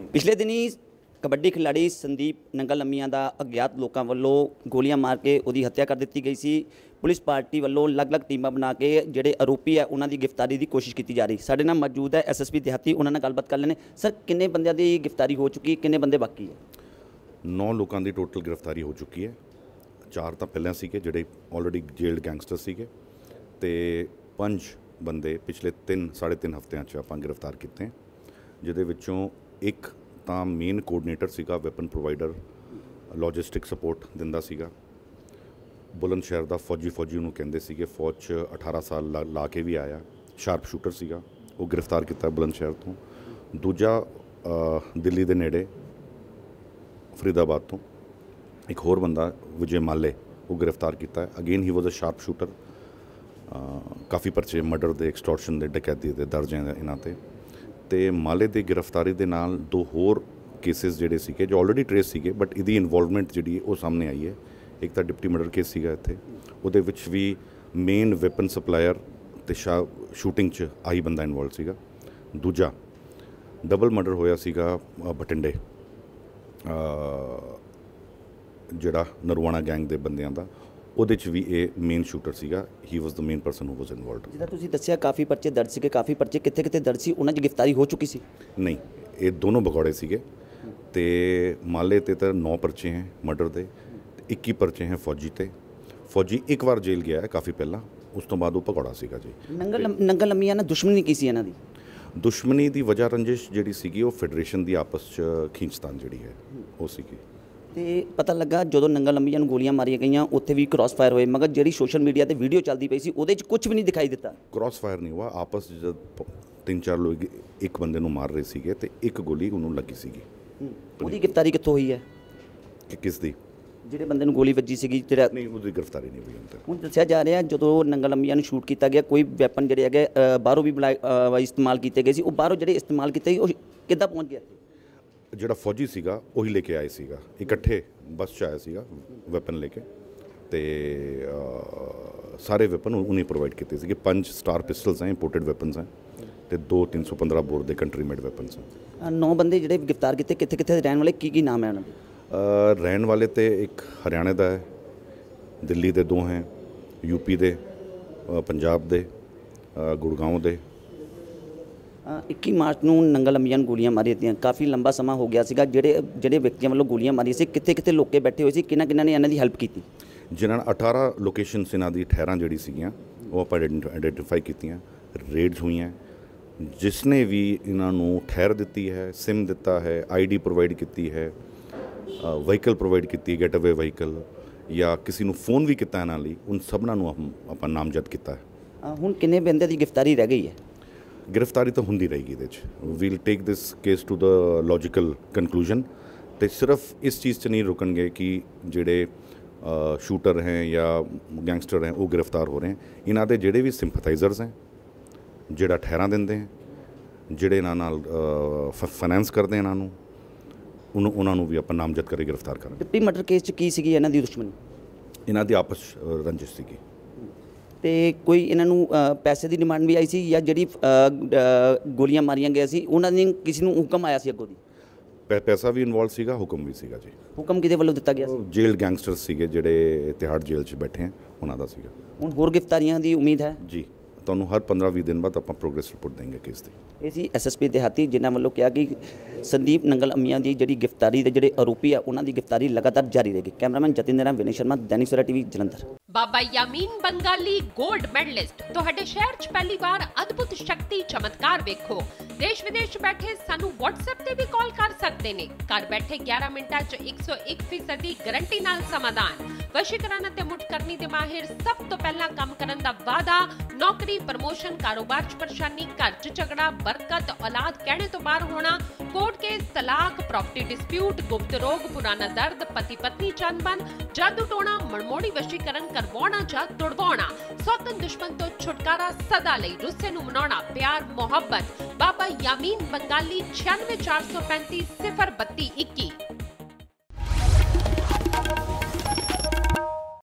पिछले दिनी कबड्डी खिलाड़ी संदीप नंगल लम्मिया का अज्ञात लोगों वालों गोलियां मार के उसकी हत्या कर दी गई सी। पुलिस पार्टी वालों अलग-अलग टीमां बना के ਜਿਹੜੇ आरोपी है उन्होंने गिरफ्तारी की कोशिश की जा रही। साडे नाल मौजूद है SSP देहाती, उन्होंने गलबात कर लेने। सर किन्ने बंदियां दी गिरफ्तारी हो चुकी, किन्ने बंदे बाकी है? 9 लोगों की टोटल गिरफ्तारी हो चुकी है। 4 तो पहले सीगे ਜਿਹੜੇ ऑलरेडी जेल्ड गैंगस्टर सीगे ते 5 बंदे पिछले 3-3.5 हफ्तिਆਂ 'ਚ ਆਪਾਂ गिरफ्तार किए हैं, ਜਿਹਦੇ ਵਿੱਚੋਂ एक ਤਾਂ ਮੇਨ ਕੋਆਰਡੀਨੇਟਰ ਸੀਗਾ, ਵੈਪਨ ਪ੍ਰੋਵਾਈਡਰ, ਲੌਜਿਸਟਿਕ ਸਪੋਰਟ ਦਿੰਦਾ ਸੀਗਾ। ਬੁਲੰਦ ਸ਼ਹਿਰ ਦਾ ਫੌਜੀ ਉਹਨੂੰ ਕਹਿੰਦੇ ਸੀਗੇ। ਫੌਜ 'ਚ 18 ਸਾਲ ਲਾ ਕੇ ਵੀ ਆਇਆ, ਸ਼ਾਰਪ ਸ਼ੂਟਰ ਸੀਗਾ, ਉਹ ਗ੍ਰਿਫਤਾਰ ਕੀਤਾ ਬੁਲੰਦ ਸ਼ਹਿਰ ਤੋਂ। ਦੂਜਾ ਦਿੱਲੀ ਦੇ ਨੇੜੇ ਫਰੀਦਾਬਾਦ ਤੋਂ ਇੱਕ ਹੋਰ ਬੰਦਾ ਵਿਜੇ ਮਾਲੇ, ਉਹ ਗ੍ਰਿਫਤਾਰ ਕੀਤਾ। Again he was a sharp shooter. ਕਾਫੀ ਪਰਚੇ ਮਰਡਰ ਦੇ, ਐਕਸਟੋਰਸ਼ਨ ਦੇ, ਡਕੈਤੀ ਦੇ ਦਰਜ ਹੈ ਇਹਨਾਂ ਤੇ ਮਾਲੇ ਦੀ ਗ੍ਰਿਫਤਾਰੀ ਦੇ ਨਾਲ 2 ਹੋਰ ਕੇਸਿਸ ਜਿਹੜੇ ਸੀਗੇ ਜੋ ਆਲਰੇਡੀ ਟਰੇਸ ਸੀਗੇ, ਬਟ ਇਹਦੀ ਇਨਵੋਲਵਮੈਂਟ ਜਿਹੜੀ ਉਹ ਸਾਹਮਣੇ ਆਈ ਹੈ। ਇੱਕ ਤਾਂ ਡਿਪਟੀ ਮਰਡਰ ਕੇਸ ਸੀਗਾ ਇੱਥੇ, ਉਹਦੇ ਵਿੱਚ ਵੀ ਮੇਨ ਵੈਪਨ ਸਪਲਾਇਰ ਤੇ ਸ਼ੂਟਿੰਗ 'ਚ ਆਹੀ ਬੰਦਾ ਇਨਵੋਲਵ ਸੀਗਾ। ਦੂਜਾ ਡਬਲ ਮਰਡਰ ਹੋਇਆ ਸੀਗਾ ਬਠਿੰਡੇ, ਜਿਹੜਾ ਨਰਵਾਣਾ ਗੈਂਗ ਦੇ ਬੰਦਿਆਂ ਦਾ, ਉਹਦੇ 'ਚ ਵੀ ਇਹ ਮੇਨ ਸ਼ੂਟਰ ਸੀਗਾ। He was the main person who was involved. ਜਿੱਦਾਂ ਤੁਸੀਂ ਦੱਸਿਆ ਕਾਫੀ ਪਰਚੇ ਦਰਜ ਸੀਗੇ, ਕਾਫੀ ਪਰਚੇ ਕਿੱਥੇ ਦਰਜ ਸੀ, ਉਹਨਾਂ 'ਚ ਗ੍ਰਿਫਤਾਰੀ ਹੋ ਚੁੱਕੀ ਸੀ? ਨਹੀਂ, ਇਹ ਦੋਨੋਂ ਭਗੌੜੇ ਸੀਗੇ ਤੇ ਮਾਲੇ ਤੇ ਤਾਂ 9 ਪਰਚੇ ਹੈ ਮਰਡਰ ਦੇ, 21 ਪਰਚੇ ਹੈ ਫੌਜੀ ਤੇ। ਫੌਜੀ ਇੱਕ ਵਾਰ ਜੇਲ੍ਹ ਗਿਆ ਹੈ ਕਾਫੀ ਪਹਿਲਾਂ, ਉਸ ਤੋਂ ਬਾਅਦ ਉਹ ਭਗੌੜਾ ਸੀਗਾ ਜੀ। ਨੰਗਲ ਲੰਮੀਆਂ ਨਾਲ ਦੁਸ਼ਮਣੀ ਕੀ ਸੀ ਇਹਨਾਂ ਦੀ? ਦੁਸ਼ਮਣੀ ਦੀ ਵਜ੍ਹਾ ਰੰਜਿਸ਼ ਜਿਹੜੀ ਸੀਗੀ ਉਹ ਫੈਡਰੇਸ਼ਨ ਦੀ ਆਪਸ 'ਚ ਖਿੱਚਤਾਨ ਜਿਹੜੀ ਹੈ ਉਹ ਸੀਗੀ। ਤੇ ਪਤਾ ਲੱਗਾ ਜਦੋਂ ਨੰਗਲ ਲੰਮੀਆਂ ਨੂੰ ਗੋਲੀਆਂ ਮਾਰੀਆਂ ਗਈਆਂ ਉੱਥੇ ਵੀ ਕ੍ਰਾਸ ਫਾਇਰ ਹੋਏ, ਮਗਰ ਜਿਹੜੀ ਸੋਸ਼ਲ ਮੀਡੀਆ ਤੇ ਵੀਡੀਓ ਚੱਲਦੀ ਪਈ ਸੀ ਉਹਦੇ 'ਚ ਕੁਝ ਵੀ ਨਹੀਂ ਦਿਖਾਈ ਦਿੱਤਾ। ਕ੍ਰਾਸ ਫਾਇਰ ਨਹੀਂ ਹੋਇਆ, ਆਪਸ 'ਚ ਜਦ 3-4 ਲੋਕ ਇੱਕ ਬੰਦੇ ਨੂੰ ਮਾਰ ਰਹੇ ਸੀਗੇ ਤੇ ਇੱਕ ਗੋਲੀ ਉਹਨੂੰ ਲੱਗੀ ਸੀਗੀ। ਉਹਦੀ ਗ੍ਰਿਫਤਾਰੀ ਕਿੱਥੋਂ ਹੋਈ ਹੈ? ਕਿ ਕਿਸ ਦੀ? ਜਿਹੜੇ ਬੰਦੇ ਨੂੰ ਗੋਲੀ ਵੱਜੀ ਸੀਗੀ, ਜਿਹੜਾ ਨਹੀਂ, ਉਹਦੀ ਗ੍ਰਿਫਤਾਰੀ ਨਹੀਂ ਹੋਈ ਹੁਣ ਤੱਕ। ਹੁਣ ਦੱਸਿਆ ਜਾ ਰਿਹਾ ਜਦੋਂ ਨੰਗਲ ਲੰਮੀਆਂ ਨੂੰ ਸ਼ੂਟ ਕੀਤਾ ਗਿਆ ਕੋਈ ਵੈਪਨ ਜਿਹੜੇ ਹੈਗੇ ਬਾਹਰੋਂ ਵੀ ਇਸਤੇਮਾਲ ਕੀਤੇ ਗਏ ਸੀ, ਉਹ ਬਾਹਰੋਂ ਜਿਹੜੇ ਇਸਤੇਮਾਲ ਕੀਤੇ ਸੀ ਉਹ ਕਿੱਦਾਂ ਪਹੁੰਚ ਗਿਆ ਇੱਥੇ? ਜਿਹੜਾ ਫੌਜੀ ਸੀਗਾ ਉਹੀ ਲੈ ਕੇ ਆਏ ਸੀਗਾ, ਇਕੱਠੇ ਬੱਸ 'ਚ ਆਇਆ ਸੀਗਾ ਵੈਪਨ ਲੈ ਕੇ, ਤੇ ਸਾਰੇ ਵੈਪਨ ਉਹਨੇ ਪ੍ਰੋਵਾਈਡ ਕੀਤੇ ਸੀਗੇ। 5 ਸਟਾਰ ਪਿਸਟਲਸ ਹੈ, ਇੰਪੋਰਟਡ ਵੈਪਨਸ ਹੈ, ਤੇ 2 315 ਬੋਰ ਦੇ ਕੰਟਰੀ ਮੇਡ ਵੈਪਨਸ ਹੈ। 9 ਬੰਦੇ ਜਿਹੜੇ ਗ੍ਰਿਫਤਾਰ ਕੀਤੇ ਕਿੱਥੇ ਰਹਿਣ ਵਾਲੇ, ਕੀ ਨਾਮ ਹੈ ਉਹਨਾਂ ਦੇ? ਰਹਿਣ ਵਾਲੇ ਤੇ ਇੱਕ ਹਰਿਆਣੇ ਦਾ ਹੈ, ਦਿੱਲੀ ਦੇ 2 ਹੈ, ਯੂਪੀ ਦੇ, ਪੰਜਾਬ ਦੇ, ਗੁੜਗਾਉਂ ਦੇ। 21 ਮਾਰਚ ਨੂੰ ਨੰਗਲ ਲੰਮੀਆਂ ਨੂੰ ਗੋਲੀਆਂ ਮਾਰੀਆਂ ਦਿੱਤੀਆਂ, ਕਾਫੀ ਲੰਬਾ ਸਮਾਂ ਹੋ ਗਿਆ ਸੀਗਾ। ਜਿਹੜੇ ਵਿਅਕਤੀਆਂ ਵੱਲੋਂ ਗੋਲੀਆਂ ਮਾਰੀਆਂ ਸੀ ਕਿੱਥੇ ਲੋਕੇ ਬੈਠੇ ਹੋਏ ਸੀ, ਕਿਹਨਾਂ ਨੇ ਇਹਨਾਂ ਦੀ ਹੈਲਪ ਕੀਤੀ? ਜਿਨ੍ਹਾਂ ਨੇ 18 ਲੋਕੇਸ਼ਨਸ ਇਹਨਾਂ ਦੀ ਠਹਿਰਾਂ ਜਿਹੜੀ ਸੀਗੀਆਂ ਉਹ ਆਪਾਂ ਆਈਡੈਂਟੀਫਾਈ ਕੀਤੀਆਂ, ਰੇਡਸ ਹੋਈਆਂ। ਜਿਸਨੇ ਵੀ ਇਹਨਾਂ ਨੂੰ ਠਹਿਰ ਦਿੱਤੀ ਹੈ, ਸਿਮ ਦਿੱਤਾ ਹੈ, ID ਪ੍ਰੋਵਾਈਡ ਕੀਤੀ ਹੈ, ਵਹੀਕਲ ਪ੍ਰੋਵਾਈਡ ਕੀਤੀ, ਗੈਟ ਅਵੇ ਵਹੀਕਲ, ਜਾਂ ਕਿਸੇ ਨੂੰ ਫੋਨ ਵੀ ਕੀਤਾ ਇਹਨਾਂ ਲਈ, ਉਨ ਸਭਨਾਂ ਨੂੰ ਆਪਾਂ ਨਾਮਜ਼ਦ ਕੀਤਾ ਹੈ। ਹੁਣ ਕਿੰਨੇ ਬੰਦੇ ਦੀ ਗ੍ਰਿਫਤਾਰੀ ਰਹਿ ਗਈ ਹੈ? गिरफ्तारी तो होंदी रहेगी ਇਹਦੇ 'ਚ। We'll take this case to the logical conclusion, ਤੇ ਸਿਰਫ ਇਸ ਚੀਜ਼ 'ਚ ਨਹੀਂ ਰੁਕਣਗੇ ਕਿ ਜਿਹੜੇ ਸ਼ੂਟਰ ਹੈ ਜਾਂ ਗੈਂਗਸਟਰ ਹੈ ਉਹ ਗ੍ਰਿਫਤਾਰ ਹੋ ਰਹੇ। ਇਹਨਾਂ ਦੇ ਜਿਹੜੇ ਵੀ ਸਿੰਪਥਾਈਜ਼ਰਸ ਹੈ, ਜਿਹੜਾ ਠਹਿਰਾਂ ਦਿੰਦੇ ਹੈ, ਜਿਹੜੇ ਇਹਨਾਂ ਨਾਲ ਫਾਈਨੈਂਸ ਕਰਦੇ ਇਹਨਾਂ ਨੂੰ, ਉਹਨਾਂ ਨੂੰ ਵੀ ਆਪਾਂ ਨਾਮਜ਼ਦ ਕਰਕੇ ਗ੍ਰਿਫਤਾਰ ਕਰਾਂਗੇ। ਡਿਪਟੀ ਮਰਡਰ ਕੇਸ 'ਚ ਕੀ ਸੀਗੀ ਇਹਨਾਂ ਦੀ ਦੁਸ਼ਮਣੀ? ਇਹਨਾਂ ਦੀ ਆਪਸ ਰੰਜਿਸ਼ ਸੀਗੀ। ਤੇ ਕੋਈ ਇਹਨਾਂ ਨੂੰ ਪੈਸੇ ਦੀ ਡਿਮਾਂਡ ਵੀ ਆਈ ਸੀ, ਜਾਂ ਜਿਹੜੀ ਗੋਲੀਆਂ ਮਾਰੀਆਂ ਗਿਆ ਸੀ ਉਹਨਾਂ ਨੇ ਕਿਸੇ ਨੂੰ ਹੁਕਮ ਆਇਆ ਸੀ ਅੱਗੋਂ ਦੀ? ਪੈਸਾ ਵੀ ਇਨਵੋਲਵ ਸੀਗਾ, ਹੁਕਮ ਵੀ ਸੀਗਾ ਜੀ। ਹੁਕਮ ਕਿਹਦੇ ਵੱਲੋਂ ਦਿੱਤਾ ਗਿਆ ਸੀ? ਜੇਲ੍ਹ ਗੈਂਗਸਟਰਸ ਸੀਗੇ ਜਿਹੜੇ ਤਿਹਾੜ ਜੇਲ੍ਹ 'ਚ ਬੈਠੇ ਹੈ, ਉਹਨਾਂ ਦਾ ਸੀਗਾ। ਹੁਣ ਹੋਰ ਗ੍ਰਿਫਤਾਰੀਆਂ ਦੀ ਉਮੀਦ ਹੈ ਜੀ, ਤੁਹਾਨੂੰ ਹਰ 15-20 ਦਿਨ ਬਾਅਦ ਆਪਾਂ ਪ੍ਰੋਗਰੈਸ ਰਿਪੋਰਟ ਦੇਂਗੇ ਕੇਸ ਦੀ। ਇਹ ਸੀ SSP ਦੇਹਾਤੀ, ਜਿਨ੍ਹਾਂ ਵੱਲੋਂ ਕਿਹਾ ਕਿ ਸੰਦੀਪ ਨੰਗਲ ਲੰਮੀਆਂ ਦੀ ਜਿਹੜੀ ਗ੍ਰਿਫਤਾਰੀ ਦੇ ਜਿਹੜੇ ਆਰੋਪੀ ਆ ਉਹਨਾਂ ਦੀ ਗ੍ਰਿਫਤਾਰੀ ਲਗਾਤਾਰ ਜਾਰੀ ਰਹੇਗੀ। Cameraman Jatinder Ram, Vinay Sharma, Dainik Savera TV, Jalandhar. ਬਾਬਾ ਯਾਮੀਨ ਬੰਗਾਲੀ 골ਡ ਮੈਡਲਿਸਟ ਤੁਹਾਡੇ ਸ਼ਹਿਰ 'ਚ ਪਹਿਲੀ ਵਾਰ ਅਦਭੁਤ ਸ਼ਕਤੀ ਚਮਤਕਾਰ ਵੇਖੋ। ਦੇਸ਼ ਵਿਦੇਸ਼ 'ਚ ਬੈਠੇ ਸਾਨੂੰ WhatsApp ਤੇ ਵੀ ਕਾਲ ਕਰ ਸਕਦੇ ਨੇ। ਘਰ ਬੈਠੇ 11 ਮਿੰਟਾਂ 'ਚ 101% ਦੀ ਗਾਰੰਟੀ ਨਾਲ ਸਮਾਧਾਨ। ਵਸ਼ੀਕਰਨ ਅਤੇ ਮੁਠਕਰਨੀ ਦੇ ਮਾਹਿਰ, ਸਭ ਤੋਂ ਪਹਿਲਾਂ ਕੰਮ ਕਰਨ ਦਾ ਵਾਅਦਾ। ਨੌਕਰੀ, ਪ੍ਰਮੋਸ਼ਨ, ਕਾਰੋਬਾਰ 'ਚ ਪਰੇਸ਼ਾਨੀ, ਘਰ 'ਚ ਝਗੜਾ, ਬਰਕਤ, ਔਲਾਦ ਕਹਿਣੇ ਤੋਂ ਬਾਹਰ ਹੋਣਾ, ਕੋਰਟ ਕੇਸ, ਤਲਾਕ, ਪ੍ਰਾਪਰਟੀ ਡਿਸਪਿਊਟ, ਗੁਪਤ ਰੋਗ, ਪੁਰਾਣਾ ਦਰਦ, ਪਤੀ ਪਤਨੀ ਚੰਬਨ, ਜਾਦੂ ਟੋਣਾ, ਮਨਮੋੜੀ ਵਸ਼ੀਕਰਨ ਕਰਵਾਉਣਾ ਜਾਂ ਤੁੜਵਾਉਣਾ, ਸੌਤਨ ਦੁਸ਼ਮਣ ਤੋਂ ਛੁਟਕਾਰਾ, ਸਦਾ ਲਈ ਰੁੱਸੇ ਨੂੰ ਮਨਾਉਣਾ, ਪਿਆਰ ਮੁਹੱਬਤ। ਬਾਬਾ ਯਾਮੀਨ ਬੰਗਾਲੀ 96 435 032 21।